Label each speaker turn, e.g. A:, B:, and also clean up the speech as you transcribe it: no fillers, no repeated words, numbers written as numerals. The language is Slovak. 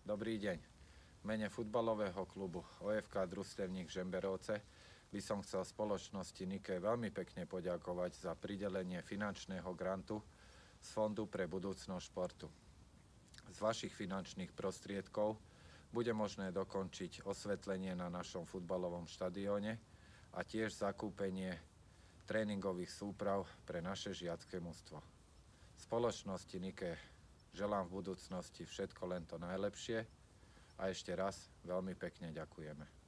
A: Dobrý deň. V mene futbalového klubu OFK Družstevník Žemberovce by som chcel spoločnosti Nike veľmi pekne poďakovať za pridelenie finančného grantu z Fondu pre budúcnosť športu. Z vašich finančných prostriedkov bude možné dokončiť osvetlenie na našom futbalovom štadióne a tiež zakúpenie tréningových súprav pre naše žiacké mužstvo. Spoločnosti Nike želám v budúcnosti všetko len to najlepšie a ešte raz veľmi pekne ďakujeme.